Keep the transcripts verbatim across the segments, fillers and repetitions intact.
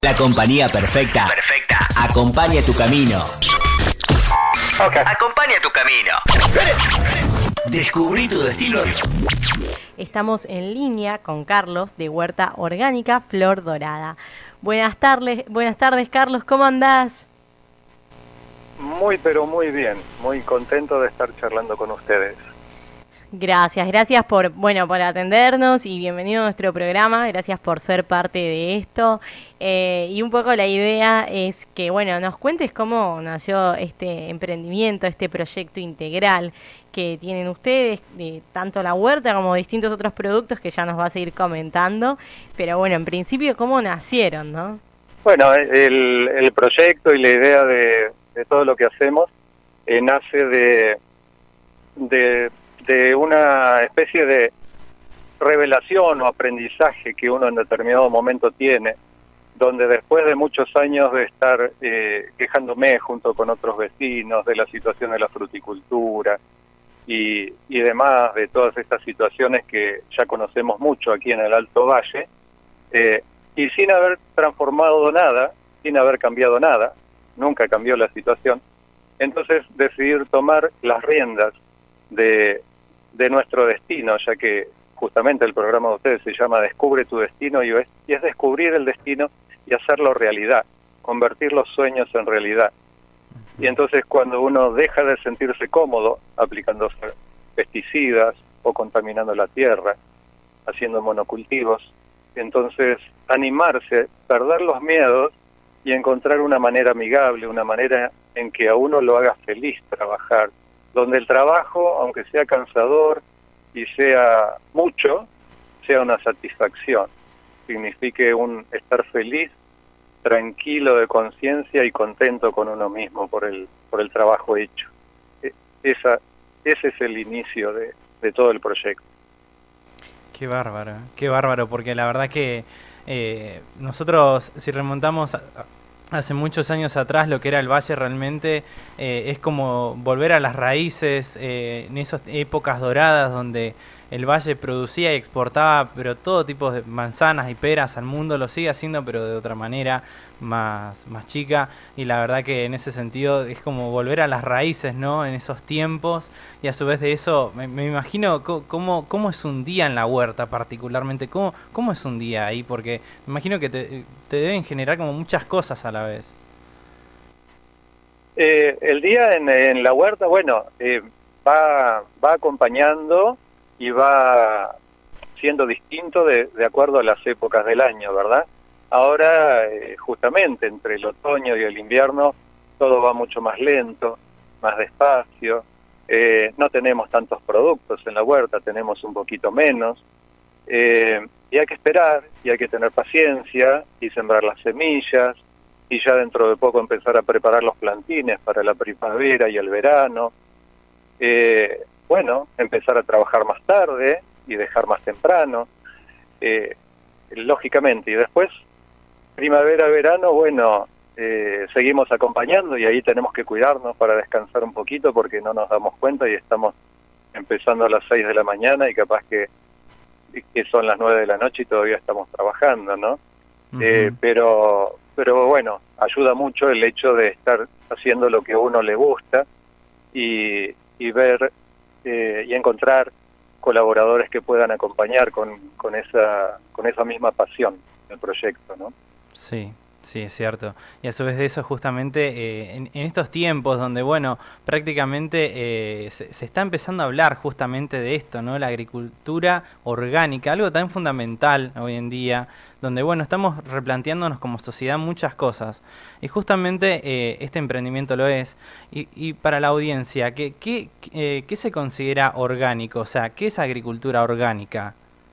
La compañía perfecta. Perfecta. Acompaña tu camino. Okay. Acompaña tu camino. Descubrí tu destino. Estamos en línea con Carlos de Huerta Orgánica Flor Dorada. Buenas tardes, buenas tardes Carlos, ¿cómo andás? Muy pero muy bien, muy contento de estar charlando con ustedes. Gracias, gracias por, bueno, por atendernos y bienvenido a nuestro programa, gracias por ser parte de esto. Eh, y un poco la idea es que, bueno, nos cuentes cómo nació este emprendimiento, este proyecto integral que tienen ustedes, de tanto la huerta como distintos otros productos que ya nos vas a ir comentando. Pero bueno, en principio, ¿cómo nacieron, no? Bueno, el, el proyecto y la idea de, de todo lo que hacemos eh, nace de... de de una especie de revelación o aprendizaje que uno en determinado momento tiene, donde después de muchos años de estar eh, quejándome junto con otros vecinos de la situación de la fruticultura y, y demás, de todas estas situaciones que ya conocemos mucho aquí en el Alto Valle, eh, y sin haber transformado nada, sin haber cambiado nada, nunca cambió la situación, entonces decidir tomar las riendas de de nuestro destino, ya que justamente el programa de ustedes se llama Descubre tu destino, y es, y es descubrir el destino y hacerlo realidad, convertir los sueños en realidad. Y entonces cuando uno deja de sentirse cómodo aplicando pesticidas o contaminando la tierra, haciendo monocultivos, entonces animarse, perder los miedos y encontrar una manera amigable, una manera en que a uno lo haga feliz trabajar, donde el trabajo, aunque sea cansador y sea mucho, sea una satisfacción, signifique un estar feliz, tranquilo de conciencia y contento con uno mismo por el por el trabajo hecho. Esa, ese es el inicio de, de todo el proyecto. Qué bárbaro, qué bárbaro, porque la verdad que eh, nosotros, si remontamos a, hace muchos años atrás, lo que era el valle realmente eh, es como volver a las raíces, eh, en esas épocas doradas donde el valle producía y exportaba pero todo tipo de manzanas y peras al mundo, lo sigue haciendo pero de otra manera más, más chica, y la verdad que en ese sentido es como volver a las raíces, ¿no? En esos tiempos, y a su vez de eso me, me imagino cómo, cómo es un día en la huerta particularmente, cómo, cómo es un día ahí, porque me imagino que te, te deben generar como muchas cosas a la vez. Eh, el día en, en la huerta, bueno, eh, va, va acompañando y va siendo distinto de, de acuerdo a las épocas del año, ¿verdad? Ahora, eh, justamente, entre el otoño y el invierno, todo va mucho más lento, más despacio, eh, no tenemos tantos productos en la huerta, tenemos un poquito menos, eh, y hay que esperar, y hay que tener paciencia, y sembrar las semillas, y ya dentro de poco empezar a preparar los plantines para la primavera y el verano, eh, bueno, empezar a trabajar más tarde y dejar más temprano, eh, lógicamente, y después, primavera, verano, bueno, eh, seguimos acompañando y ahí tenemos que cuidarnos para descansar un poquito porque no nos damos cuenta y estamos empezando a las seis de la mañana y capaz que, que son las nueve de la noche y todavía estamos trabajando, ¿no? Uh-huh. eh, pero, pero bueno, ayuda mucho el hecho de estar haciendo lo que a uno le gusta y, y ver eh, y encontrar colaboradores que puedan acompañar con, con esa con esa misma pasión del proyecto, ¿no? Sí, sí, es cierto. Y a su vez de eso, justamente, eh, en, en estos tiempos donde, bueno, prácticamente eh, se, se está empezando a hablar justamente de esto, ¿no? La agricultura orgánica, algo tan fundamental hoy en día, donde, bueno, estamos replanteándonos como sociedad muchas cosas. Y justamente eh, este emprendimiento lo es. Y, y para la audiencia, ¿qué, qué, eh, ¿qué se considera orgánico? O sea, ¿qué es agricultura orgánica?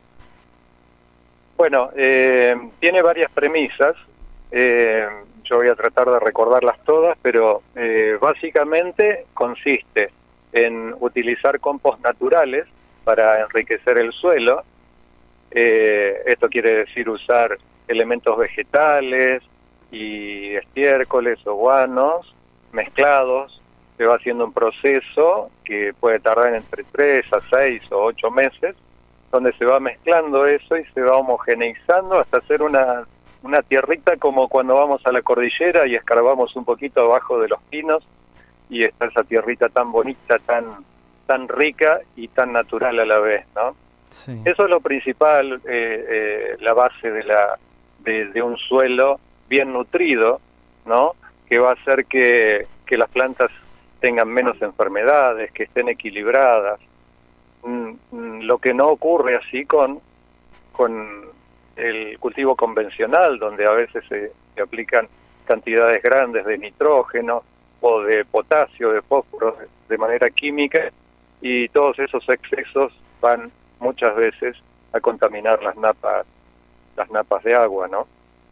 Bueno, eh, tiene varias premisas. Eh, yo voy a tratar de recordarlas todas, pero eh, básicamente consiste en utilizar compost naturales para enriquecer el suelo. Eh, esto quiere decir usar elementos vegetales y estiércoles o guanos mezclados. Se va haciendo un proceso que puede tardar entre tres a seis o ocho meses, donde se va mezclando eso y se va homogeneizando hasta hacer una una tierrita como cuando vamos a la cordillera y escarbamos un poquito abajo de los pinos y está esa tierrita tan bonita, tan tan rica y tan natural a la vez, ¿no? Sí. Eso es lo principal, eh, eh, la base de la de, de un suelo bien nutrido, ¿no? Que va a hacer que, que las plantas tengan menos enfermedades, que estén equilibradas. Mm, mm, lo que no ocurre así con, con el cultivo convencional, donde a veces se, se aplican cantidades grandes de nitrógeno o de potasio, de fósforo, de manera química, y todos esos excesos van muchas veces a contaminar las napas, las napas de agua, ¿no?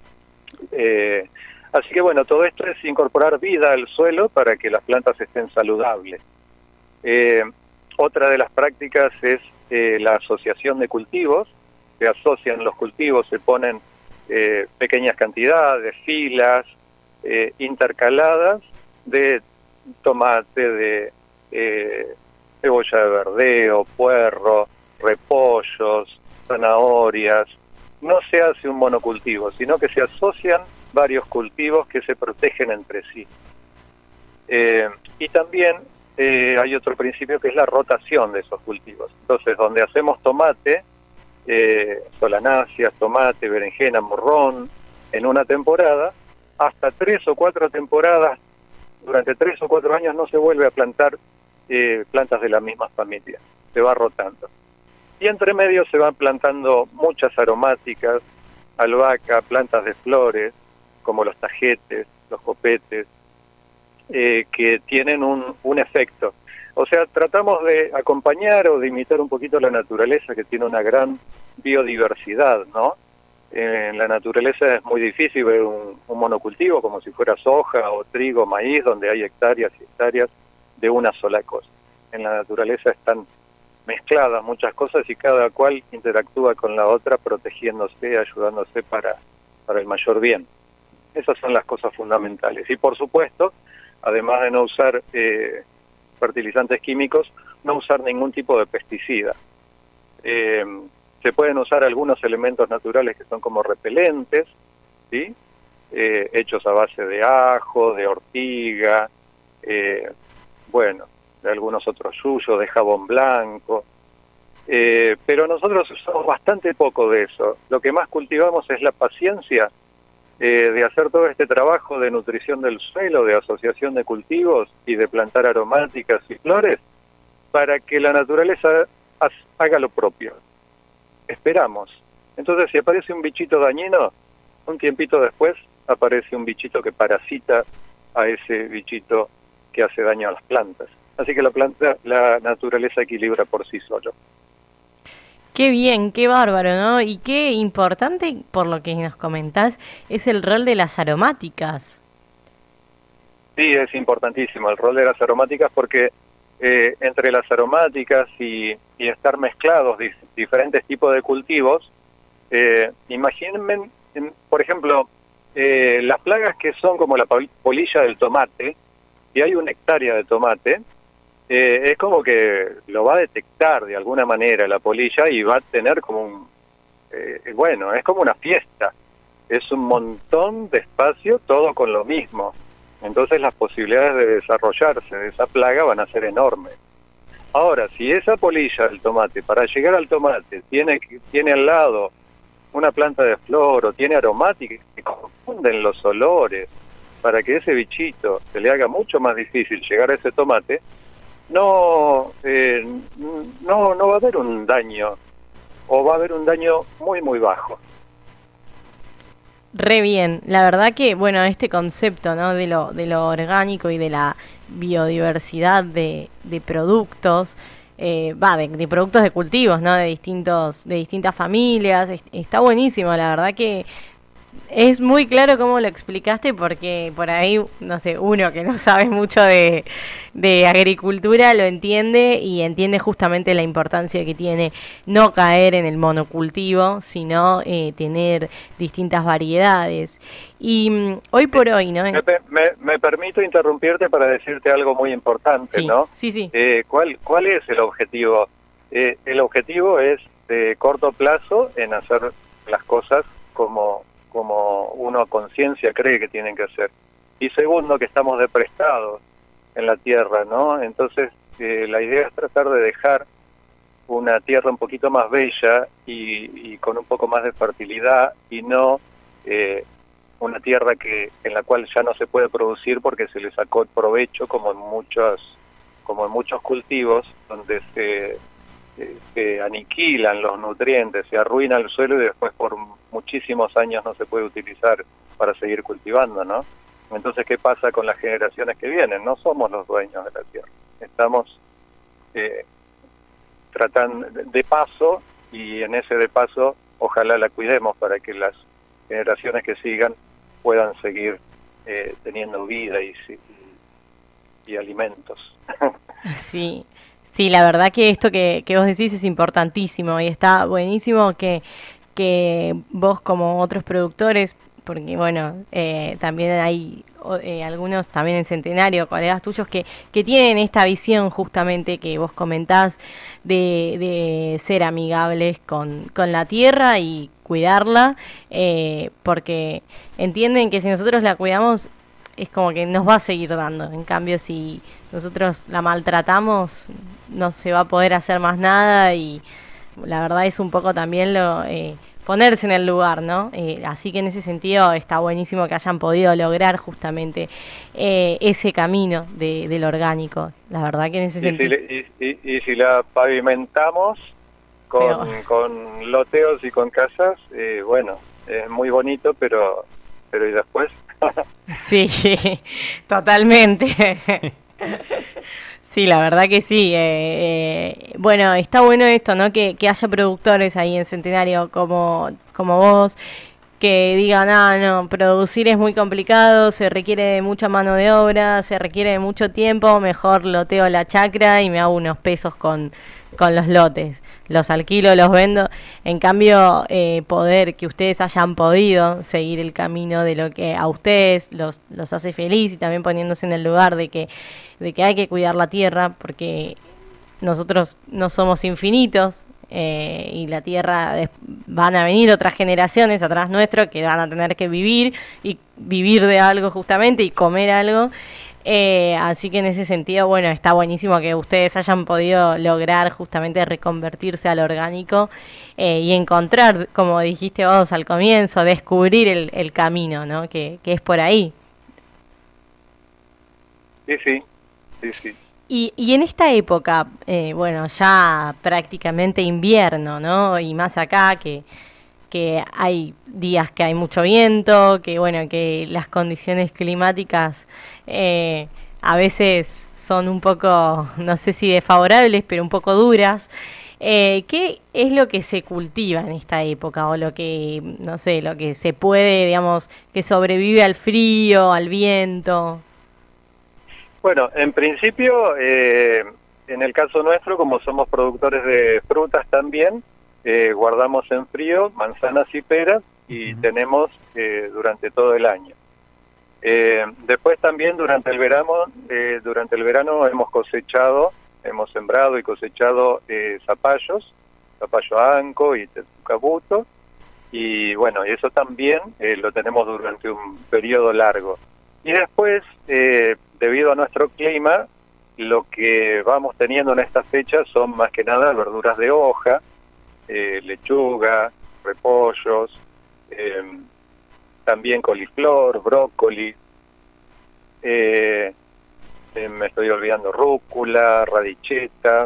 Eh, así que bueno, todo esto es incorporar vida al suelo para que las plantas estén saludables. Eh, otra de las prácticas es eh, la asociación de cultivos. Se asocian los cultivos, se ponen eh, pequeñas cantidades, filas, eh, intercaladas de tomate, de eh, cebolla de verdeo, puerro, repollos, zanahorias. No se hace un monocultivo, sino que se asocian varios cultivos que se protegen entre sí. Eh, y también eh, hay otro principio que es la rotación de esos cultivos. Entonces, donde hacemos tomate, eh, solanáceas, tomate, berenjena, morrón, en una temporada, hasta tres o cuatro temporadas, durante tres o cuatro años no se vuelve a plantar eh, plantas de la misma familia, se va rotando. Y entre medio se van plantando muchas aromáticas, albahaca, plantas de flores, como los tajetes, los copetes, eh, que tienen un, un efecto. O sea, tratamos de acompañar o de imitar un poquito la naturaleza, que tiene una gran biodiversidad, ¿no? En la naturaleza es muy difícil ver un, un monocultivo como si fuera soja o trigo, maíz, donde hay hectáreas y hectáreas de una sola cosa. En la naturaleza están mezcladas muchas cosas y cada cual interactúa con la otra protegiéndose, ayudándose para, para el mayor bien. Esas son las cosas fundamentales. Y por supuesto, además de no usar eh, fertilizantes químicos, no usar ningún tipo de pesticida. Eh, se pueden usar algunos elementos naturales que son como repelentes, ¿sí? Eh, hechos a base de ajo, de ortiga, eh, bueno, de algunos otros yuyos, de jabón blanco, eh, pero nosotros usamos bastante poco de eso. Lo que más cultivamos es la paciencia eh, de hacer todo este trabajo de nutrición del suelo, de asociación de cultivos y de plantar aromáticas y flores, para que la naturaleza haga lo propio. Esperamos. Entonces, si aparece un bichito dañino, un tiempito después aparece un bichito que parasita a ese bichito que hace daño a las plantas. Así que la planta, la naturaleza equilibra por sí solo. Qué bien, qué bárbaro, ¿no? Y qué importante, por lo que nos comentás, es el rol de las aromáticas. Sí, es importantísimo el rol de las aromáticas porque eh, entre las aromáticas y, y estar mezclados dif diferentes tipos de cultivos, eh, imagínense, por ejemplo, eh, las plagas que son como la polilla del tomate, si hay una hectárea de tomate, eh, es como que lo va a detectar de alguna manera la polilla y va a tener como un, eh, bueno, es como una fiesta, es un montón de espacio, todo con lo mismo. Entonces las posibilidades de desarrollarse de esa plaga van a ser enormes. Ahora, si esa polilla del tomate, para llegar al tomate, tiene, tiene al lado una planta de flor o tiene aromáticas que confunden los olores, para que ese bichito se le haga mucho más difícil llegar a ese tomate, no, eh, no, no va a haber un daño, o va a haber un daño muy, muy bajo. Re bien, la verdad que, bueno, este concepto, ¿no? de lo de lo orgánico y de la biodiversidad de, de productos, eh, va, de, de productos de cultivos, ¿no? de distintos de distintas familias, es, está buenísimo, la verdad que es muy claro cómo lo explicaste, porque por ahí, no sé, uno que no sabe mucho de, de agricultura lo entiende y entiende justamente la importancia que tiene no caer en el monocultivo, sino eh, tener distintas variedades. Y mm, hoy por hoy, ¿no? Me, me, me permito interrumpirte para decirte algo muy importante, sí, ¿no? Sí, sí. Eh, ¿cuál, ¿Cuál es el objetivo? Eh, el objetivo es de corto plazo en hacer las cosas como como uno a conciencia cree que tienen que hacer. Y segundo, que estamos deprestados en la tierra, ¿no? Entonces, eh, la idea es tratar de dejar una tierra un poquito más bella y, y con un poco más de fertilidad, y no eh, una tierra que en la cual ya no se puede producir porque se le sacó provecho, como en muchos, como en muchos cultivos, donde se, eh, se aniquilan los nutrientes, se arruina el suelo y después por muchísimos años no se puede utilizar para seguir cultivando, ¿no? Entonces, ¿qué pasa con las generaciones que vienen? No somos los dueños de la tierra. Estamos eh, tratando de paso, y en ese de paso ojalá la cuidemos para que las generaciones que sigan puedan seguir eh, teniendo vida y, y, y alimentos. Sí, sí, la verdad que esto que, que vos decís es importantísimo y está buenísimo que, que vos como otros productores, porque bueno, eh, también hay eh, algunos también en Centenario, colegas tuyos, que, que tienen esta visión justamente que vos comentás de, de ser amigables con, con la tierra y cuidarla, eh, porque entienden que si nosotros la cuidamos es como que nos va a seguir dando. En cambio, si nosotros la maltratamos, no se va a poder hacer más nada, y la verdad es un poco también lo... Eh, ponerse en el lugar, ¿no? Eh, así que en ese sentido está buenísimo que hayan podido lograr justamente eh, ese camino de, del orgánico. La verdad que en ese y sentido... Si le, y, y, y si la pavimentamos con, pero... con loteos y con casas, eh, bueno, es muy bonito, pero, pero ¿y después? Sí, totalmente. Sí, la verdad que sí. Eh, eh, bueno, está bueno esto, ¿no? Que, que haya productores ahí en Centenario como, como vos, que digan, ah, no, producir es muy complicado, se requiere de mucha mano de obra, se requiere de mucho tiempo, mejor loteo la chacra y me hago unos pesos con, con los lotes. Los alquilo, los vendo. En cambio, eh, poder que ustedes hayan podido seguir el camino de lo que a ustedes los, los hace feliz, y también poniéndose en el lugar de que, de que hay que cuidar la tierra, porque nosotros no somos infinitos, eh, y la tierra de, van a venir otras generaciones atrás nuestro que van a tener que vivir y vivir de algo justamente y comer algo. Eh, así que en ese sentido, bueno, está buenísimo que ustedes hayan podido lograr justamente reconvertirse al orgánico, eh, y encontrar, como dijiste vos al comienzo, descubrir el, el camino, ¿no? Que, que es por ahí. Sí, sí, sí, sí. Y, y en esta época, eh, bueno, ya prácticamente invierno, ¿no? Y más acá que... que hay días que hay mucho viento, que bueno, que las condiciones climáticas eh, a veces son un poco, no sé si desfavorables, pero un poco duras. Eh, ¿Qué es lo que se cultiva en esta época, o lo que, no sé, lo que se puede, digamos, que sobrevive al frío, al viento? Bueno, en principio, eh, en el caso nuestro, como somos productores de frutas también, Eh, guardamos en frío manzanas y peras, y uh-huh. tenemos eh, durante todo el año. Eh, después también durante el verano, eh, durante el verano hemos cosechado, hemos sembrado y cosechado eh, zapallos, zapallo anco y tetsukabuto, y bueno, y eso también eh, lo tenemos durante un periodo largo. Y después, eh, debido a nuestro clima, lo que vamos teniendo en estas fechas son más que nada verduras de hoja, Eh, lechuga, repollos, eh, también coliflor, brócoli, eh, eh, me estoy olvidando rúcula, radicheta,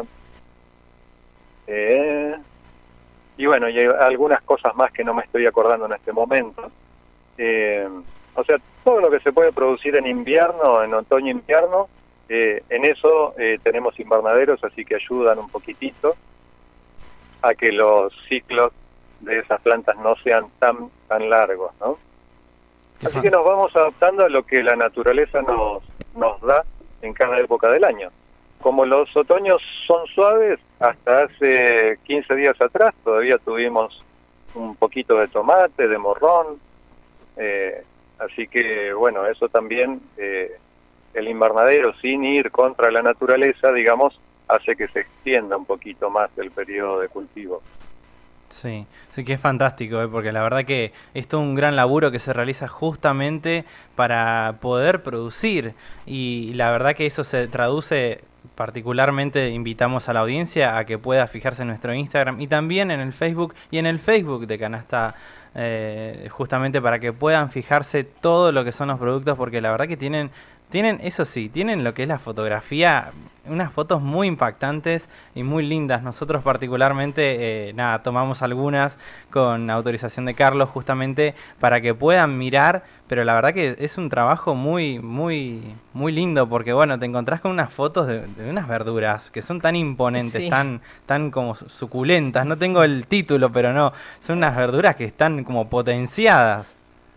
eh, y bueno, y hay algunas cosas más que no me estoy acordando en este momento. Eh, o sea, todo lo que se puede producir en invierno, en otoño-invierno, eh, en eso eh, tenemos invernaderos, así que ayudan un poquitito a que los ciclos de esas plantas no sean tan tan largos, ¿no? Así que nos vamos adaptando a lo que la naturaleza nos nos da en cada época del año. Como los otoños son suaves, hasta hace quince días atrás todavía tuvimos un poquito de tomate, de morrón, eh, así que bueno, eso también, eh, el invernadero, sin ir contra la naturaleza, digamos, hace que se extienda un poquito más el periodo de cultivo. Sí, sí que es fantástico, ¿eh? Porque la verdad que es todo un gran laburo que se realiza justamente para poder producir y la verdad que eso se traduce, particularmente invitamos a la audiencia a que pueda fijarse en nuestro Instagram y también en el Facebook y en el Facebook de Canasta, eh, justamente para que puedan fijarse todo lo que son los productos, porque la verdad que tienen, tienen, eso sí, tienen lo que es la fotografía, unas fotos muy impactantes y muy lindas. Nosotros particularmente, eh, nada, tomamos algunas con autorización de Carlos justamente para que puedan mirar, pero la verdad que es un trabajo muy, muy, muy lindo porque bueno, te encontrás con unas fotos de, de unas verduras que son tan imponentes, Sí. tan, tan como suculentas. No tengo el título, pero no, son unas verduras que están como potenciadas.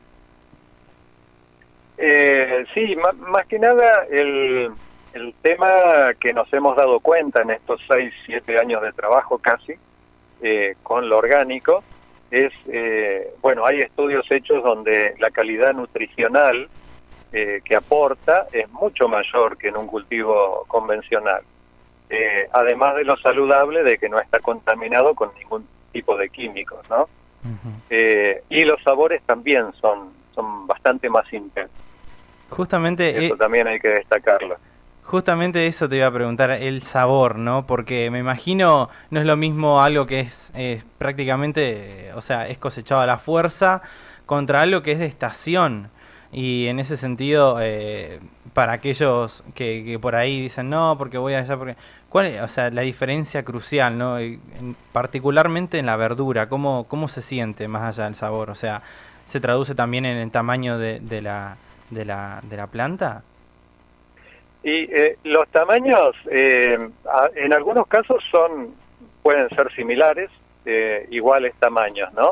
Eh, sí, má- más que nada el, el tema que nos hemos dado cuenta en estos seis, siete años de trabajo casi eh, con lo orgánico es, eh, bueno, hay estudios hechos donde la calidad nutricional eh, que aporta es mucho mayor que en un cultivo convencional. Eh, además de lo saludable de que no está contaminado con ningún tipo de químicos, ¿no? Ujú. Eh, y los sabores también son, son bastante más intensos. Justamente... Eso eh, también hay que destacarlo. Justamente eso te iba a preguntar, el sabor, ¿no? Porque me imagino no es lo mismo algo que es, es prácticamente, eh, o sea, es cosechado a la fuerza contra algo que es de estación. Y en ese sentido, eh, para aquellos que, que por ahí dicen, no, porque voy allá, porque... ¿Cuál es, o sea, la diferencia crucial, ¿no? Y en- particularmente en la verdura, ¿cómo, cómo se siente más allá del sabor? O sea, ¿se traduce también en el tamaño de, de la, de la, de la planta? Y eh, los tamaños, eh, a- en algunos casos son pueden ser similares, eh, iguales tamaños, ¿no?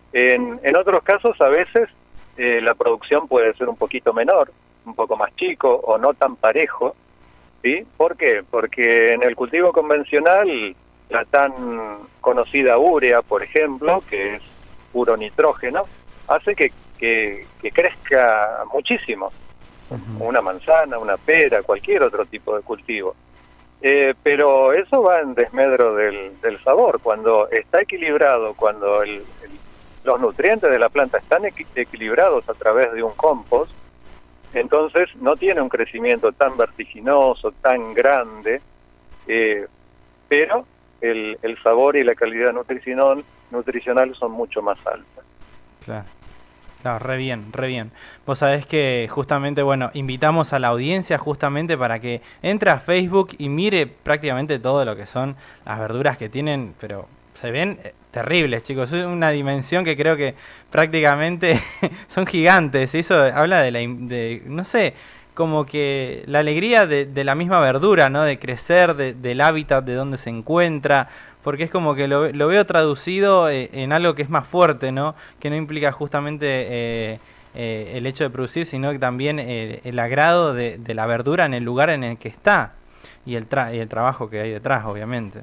En, en otros casos, a veces, eh, la producción puede ser un poquito menor, un poco más chico o no tan parejo, ¿sí? ¿Por qué? Porque en el cultivo convencional, la tan conocida urea, por ejemplo, que es puro nitrógeno, hace que, que, que crezca muchísimo. Ujú. Una manzana, una pera, cualquier otro tipo de cultivo. Eh, pero eso va en desmedro del, del sabor. Cuando está equilibrado, cuando el, el, los nutrientes de la planta están equi equilibrados a través de un compost, entonces no tiene un crecimiento tan vertiginoso, tan grande, eh, pero el, el sabor y la calidad nutricional, nutricional son mucho más altas. Claro. Claro, re bien, re bien. Vos sabés que justamente, bueno, invitamos a la audiencia justamente para que entre a Facebook y mire prácticamente todo lo que son las verduras que tienen, pero se ven eh, terribles, chicos. Es una dimensión que creo que prácticamente son gigantes. Y eso habla de la, im- de, no sé, como que la alegría de, de la misma verdura, ¿no? De crecer, de- del hábitat de donde se encuentra. Porque es como que lo, lo veo traducido eh, en algo que es más fuerte, ¿no? Que no implica justamente eh, eh, el hecho de producir, sino que también eh, el agrado de, de la verdura en el lugar en el que está y el, tra y el trabajo que hay detrás, obviamente.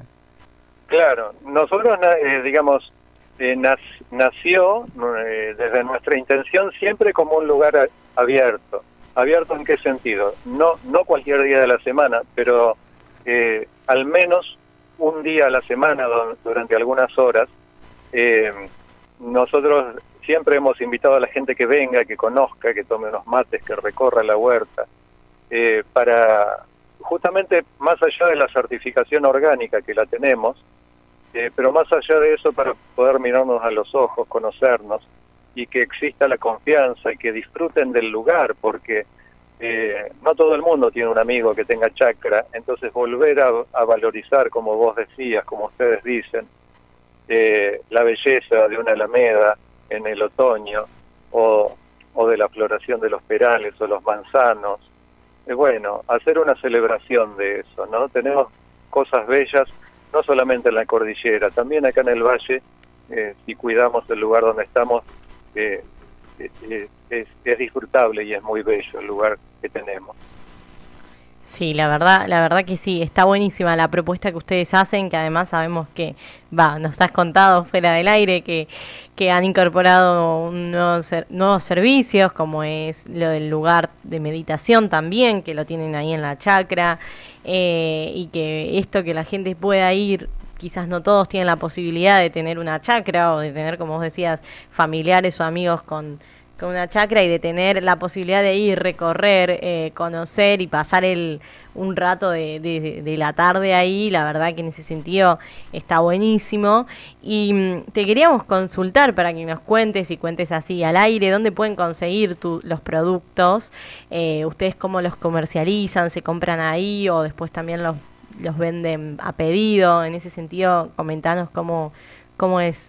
Claro, nosotros, na- eh, digamos, eh, nac- nació eh, desde nuestra intención siempre como un lugar a- abierto. ¿Abierto en qué sentido? No, no cualquier día de la semana, pero eh, al menos un día a la semana do- durante algunas horas. Eh, nosotros siempre hemos invitado a la gente que venga, que conozca, que tome unos mates, que recorra la huerta, eh, para justamente más allá de la certificación orgánica que la tenemos, eh, pero más allá de eso para poder mirarnos a los ojos, conocernos y que exista la confianza y que disfruten del lugar, porque eh, no todo el mundo tiene un amigo que tenga chacra, entonces volver a, a valorizar, como vos decías, como ustedes dicen, eh, la belleza de una alameda en el otoño o, o de la floración de los perales o los manzanos. Eh, bueno, hacer una celebración de eso, ¿no? Tenemos cosas bellas, no solamente en la cordillera, también acá en el valle, eh, si cuidamos el lugar donde estamos, eh, eh, es, es disfrutable y es muy bello el lugar que tenemos. Sí, la verdad, la verdad que sí, está buenísima la propuesta que ustedes hacen, que además sabemos que, va, nos has contado fuera del aire que, que han incorporado un nuevo ser- nuevos servicios, como es lo del lugar de meditación también, que lo tienen ahí en la chacra, eh, y que esto que la gente pueda ir quizás no todos tienen la posibilidad de tener una chacra o de tener, como vos decías, familiares o amigos con, con una chacra y de tener la posibilidad de ir, recorrer, eh, conocer y pasar el un rato de, de, de la tarde ahí, la verdad que en ese sentido está buenísimo. Y mm, te queríamos consultar para que nos cuentes y cuentes así al aire, dónde pueden conseguir tu, los productos, eh, ustedes cómo los comercializan, se compran ahí o después también los, los venden a pedido. En ese sentido, comentanos cómo, cómo es.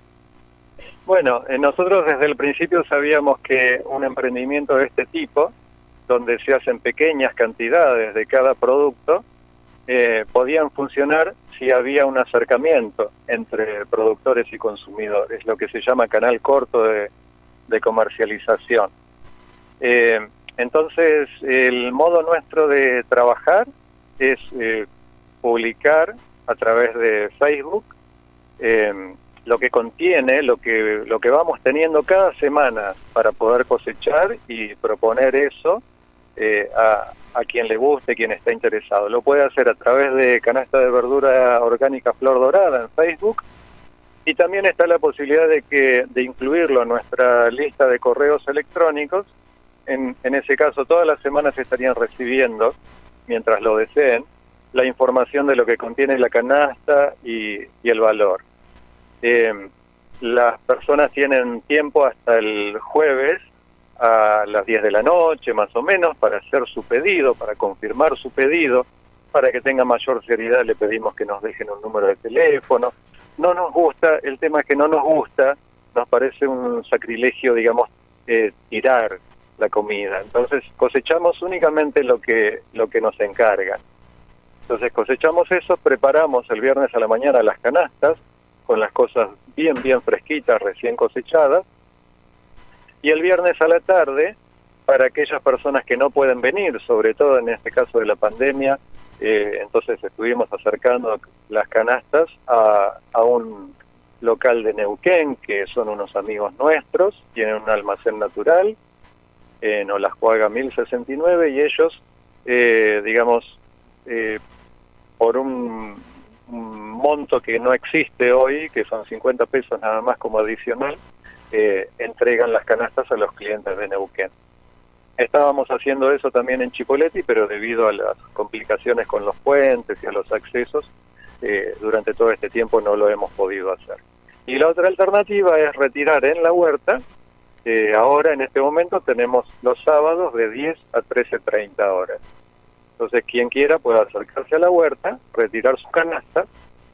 Bueno, eh, nosotros desde el principio sabíamos que un emprendimiento de este tipo, donde se hacen pequeñas cantidades de cada producto, eh, podían funcionar si había un acercamiento entre productores y consumidores, lo que se llama canal corto de, de comercialización. Eh, entonces, el modo nuestro de trabajar es eh, publicar a través de Facebook eh, lo que contiene, lo que, lo que vamos teniendo cada semana para poder cosechar y proponer eso Eh, a, a quien le guste, quien está interesado. Lo puede hacer a través de Canasta de Verdura Orgánica Flor Dorada en Facebook, y también está la posibilidad de que de incluirlo en nuestra lista de correos electrónicos. En, en ese caso, todas las semanas estarían recibiendo, mientras lo deseen, la información de lo que contiene la canasta y, y el valor. Eh, las personas tienen tiempo hasta el jueves a las diez de la noche más o menos para hacer su pedido, para confirmar su pedido. Para que tenga mayor seriedad le pedimos que nos dejen un número de teléfono. No nos gusta, el tema es que no nos gusta, nos parece un sacrilegio, digamos, eh, tirar la comida. Entonces cosechamos únicamente lo que lo que nos encargan. Entonces cosechamos eso, preparamos el viernes a la mañana las canastas con las cosas bien bien fresquitas, recién cosechadas. Y el viernes a la tarde, para aquellas personas que no pueden venir, sobre todo en este caso de la pandemia, eh, entonces estuvimos acercando las canastas a, a un local de Neuquén, que son unos amigos nuestros, tienen un almacén natural en Olascuaga mil sesenta y nueve, y ellos, eh, digamos, eh, por un, un monto que no existe hoy, que son cincuenta pesos nada más como adicional, Eh, entregan las canastas a los clientes de Neuquén. Estábamos haciendo eso también en Chipoleti, pero debido a las complicaciones con los puentes y a los accesos, eh, durante todo este tiempo no lo hemos podido hacer. Y la otra alternativa es retirar en la huerta. Eh, ahora, en este momento, tenemos los sábados de diez a trece treinta horas. Entonces, quien quiera puede acercarse a la huerta, retirar su canasta,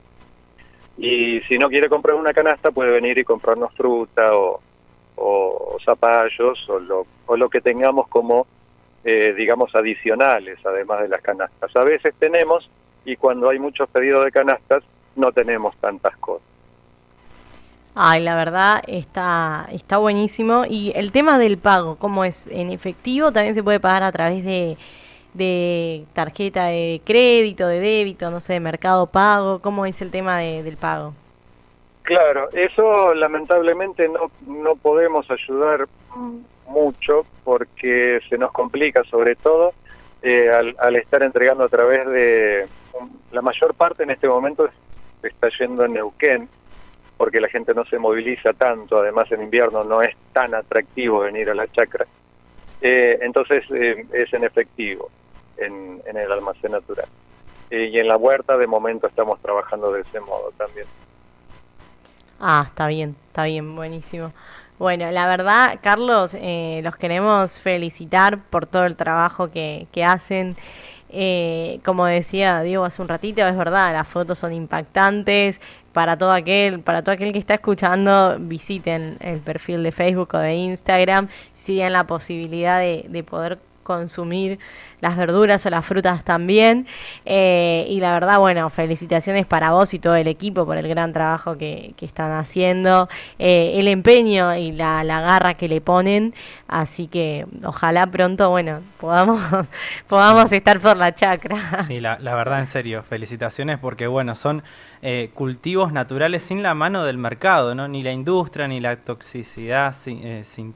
y si no quiere comprar una canasta puede venir y comprarnos fruta o, o zapallos o lo, o lo que tengamos como, eh, digamos, adicionales, además de las canastas. A veces tenemos, y cuando hay muchos pedidos de canastas, no tenemos tantas cosas. Ay, la verdad está, está buenísimo. Y el tema del pago, ¿cómo es? ¿En efectivo? ¿También se puede pagar a través de... de tarjeta de crédito, de débito, no sé, de Mercado Pago? ¿Cómo es el tema de, del pago? Claro, eso lamentablemente no, no podemos ayudar mucho porque se nos complica, sobre todo eh, al, al estar entregando a través de... La mayor parte en este momento está yendo en Neuquén, porque la gente no se moviliza tanto, además en invierno no es tan atractivo venir a la chacra. Eh, entonces eh, es en efectivo en, en el almacén natural, eh, y en la huerta de momento estamos trabajando de ese modo también. Ah, está bien, está bien, buenísimo. Bueno, la verdad, Carlos, eh, los queremos felicitar por todo el trabajo que, que hacen. Eh, como decía Diego hace un ratito, es verdad, las fotos son impactantes. Para todo aquel, para todo aquel que está escuchando, visiten el perfil de Facebook o de Instagram, si tienen la posibilidad de, de poder consumir las verduras o las frutas también. Eh, y la verdad, bueno, felicitaciones para vos y todo el equipo por el gran trabajo que, que están haciendo, eh, el empeño y la, la garra que le ponen. Así que ojalá pronto, bueno, podamos podamos estar por la chacra. Sí, la, la verdad, en serio, felicitaciones porque, bueno, son eh, cultivos naturales sin la mano del mercado, ¿no? Ni la industria, ni la toxicidad sin, eh, sin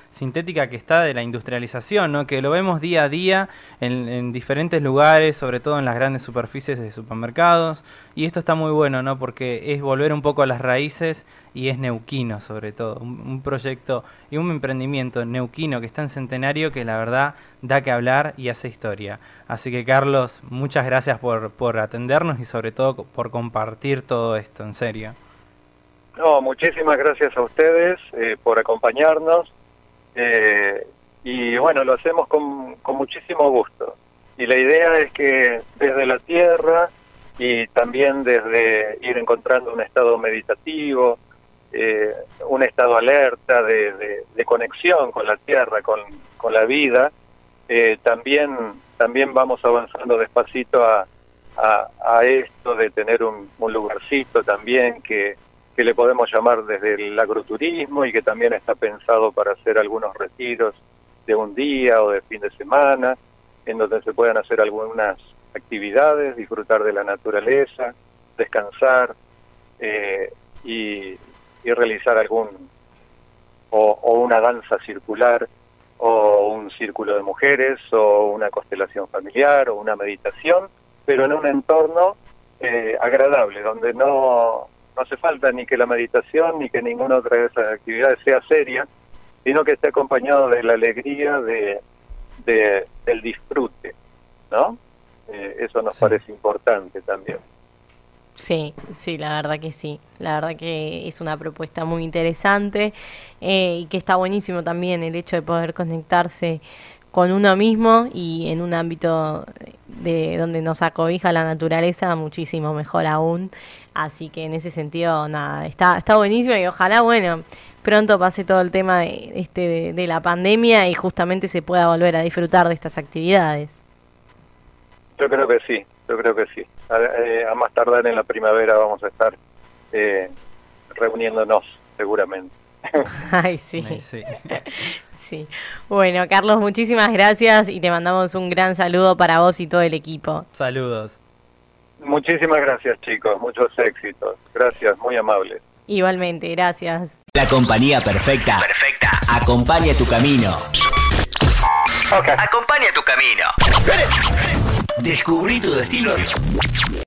sintética que está de la industrialización, ¿no? Que lo vemos día a día en, en diferentes lugares, sobre todo en las grandes superficies de supermercados, y esto está muy bueno, ¿no? Porque es volver un poco a las raíces y es neuquino sobre todo, un, un proyecto y un emprendimiento neuquino que está en Centenario que la verdad da que hablar y hace historia. Así que Carlos, muchas gracias por, por atendernos y sobre todo por compartir todo esto, en serio. No, muchísimas gracias a ustedes eh, por acompañarnos eh, y bueno, lo hacemos con, con muchísimo gusto. Y la idea es que desde la tierra y también desde ir encontrando un estado meditativo, eh, un estado alerta de, de, de conexión con la tierra, con, con la vida, eh, también, también vamos avanzando despacito a, a, a esto de tener un, un lugarcito también que que le podemos llamar desde el agroturismo y que también está pensado para hacer algunos retiros de un día o de fin de semana, en donde se puedan hacer algunas actividades, disfrutar de la naturaleza, descansar eh, y, y realizar algún, o, o una danza circular, o un círculo de mujeres, o una constelación familiar, o una meditación, pero en un entorno eh, agradable, donde no... no hace falta ni que la meditación ni que ninguna otra de esas actividades sea seria, sino que esté acompañado de la alegría de, de del disfrute, ¿no? Eh, eso nos sí. parece importante también. Sí, sí, la verdad que sí. La verdad que es una propuesta muy interesante eh, y que está buenísimo también el hecho de poder conectarse con uno mismo y en un ámbito de donde nos acobija la naturaleza muchísimo mejor aún. Así que en ese sentido, nada, está está buenísimo y ojalá, bueno, pronto pase todo el tema de este de, de la pandemia y justamente se pueda volver a disfrutar de estas actividades. Yo creo que sí, yo creo que sí. A, eh, a más tardar en la primavera vamos a estar eh, reuniéndonos seguramente. Ay, sí. Ay, sí. Sí. Bueno, Carlos, muchísimas gracias y te mandamos un gran saludo para vos y todo el equipo. Saludos. Muchísimas gracias, chicos. Muchos éxitos. Gracias, muy amables. Igualmente, gracias. La compañía perfecta. Perfecta. Acompaña tu camino. Okay. Acompaña tu camino. Descubrí tu destino